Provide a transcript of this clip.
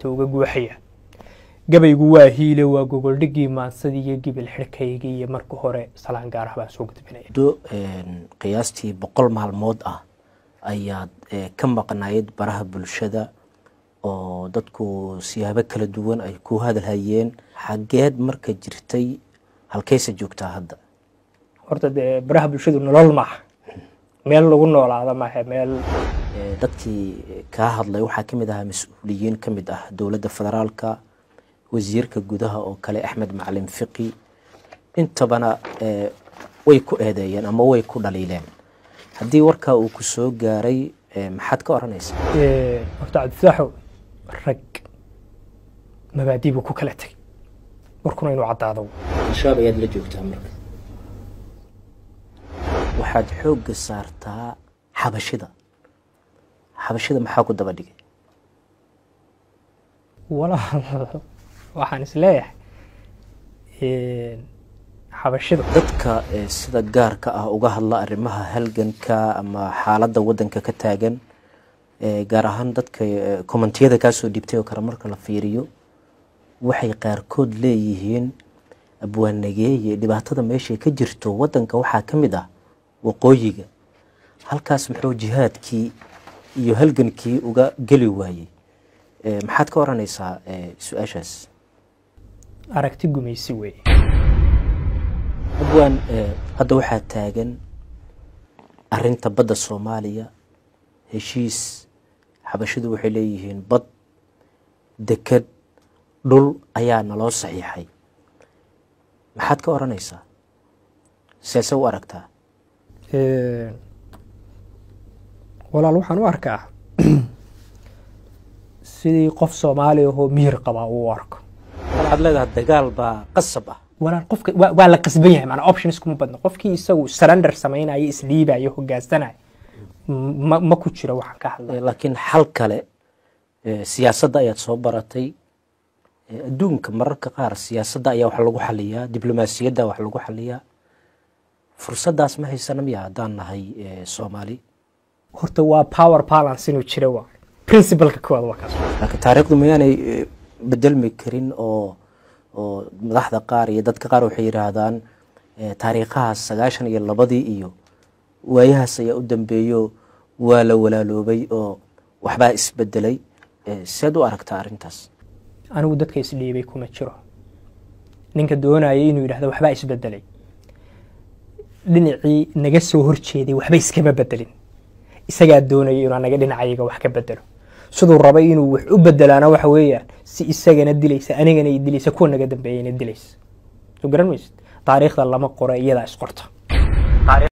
jirta uga guuxaya gabaygu waa hiile waa gogol dhigii maansadii iyo gibil xirkaygii iyo marka hore salaan gaar ah baan soo gudbinaya qiyaastii 100 maalmood ah ayaad ka maqnaayid baraha bulshada oo dadku siyaabo kala duwan ay ku hadalhayeen xageed marka jirtay halkaysa joogtaa hadda horta baraha bulshadu nolol ma meel lagu noolaado ma meel dadkii ka hadlay waxa kamid ah mas'uuliyiin kamid ah dawladda federaalka wasiirka gudaha oo kale Axmed Macalin Fiqi intabana way ku eedeeyeen ama way ku dhaliileen hadii warka uu ku soo gaaray maxad ka oranaysaa horta Cabdifaaxo rag mabaadiibu ku kala tagay warkuna inuu cadaado shaab ayaad la joogtaa marka waxaad xoog saartaa xabashida maxaa ku daba dhigay waxaan isleeyahay xabashida dadka sida gaarka ah uga hadla arrimaha halganka ama xaaladda wadanka ka taagan gaar ahaan dadka commentiyada ka soo dhibtay oo kala marka la fiiriyo waxay qaarkood leeyihiin abwaanageeye dhibaatada meesha ka jirto wadanka waxa kamid ah waqooyiga halkaas muxuu jihaadkii iyo halgankii uga gali waayay maxaad ka oranaysaa su'aashaas aragti gumaysi way abwaan hadda waxa taagan arinta badda Soomaaliya heshiis xabashidu waxay leeyihiin bad dekad dhul ayaa naloo saxiixay maxaad ka oranaysaa siyaasad u aragtaa walaal waxaan u arkaa sidii qof Soomaali ah oo miir qaba uu arko waxaad leedahay dagaal baa qasab ah walaal qofka waa la qasban yahay macna options kuma badna qofkii isagu surrender sameeyay isliibayo hoggaansanay ma ku jiro waxaan ka hadlay laakiin xal kale siyaasadda ayaad soo baratay adduunka mararka qaar siyaasadda ayaa wax lagu xaliyaa diblomaasiyadda wax lagu xaliyaa fursadaas ma haysan miyaa hadaan nahay Soomaali horta waa power balance inuu jiro waa principle-ka koowaad waa kaas laakiin taariikhdu miyaanay bedelmi karin oo madaxda qaar iyo dadka qaar waxay yiraahdaan taariikhaha 92 iyo waayahaas ayaa u dambeeyo waa la walaaloobay oo waxba isbedelay sidoo aragtaa arintaas anigu dadka isliibay kuma jiro ninka doonayay inuu yiraahdo waxba isbedelay dhinacii naga soo horjeeday waxba iskama bedelin isaga doonayay inuu naga dhinacayaga wax ka bedelo sidoo rabay inuu wax u bedelaana waxa weeyaan si isagana dilaysa anigana dilaysa kuwa naga dambeeyayna dilaysa soo garan waysid taariikhda lama qoro iyada is qorto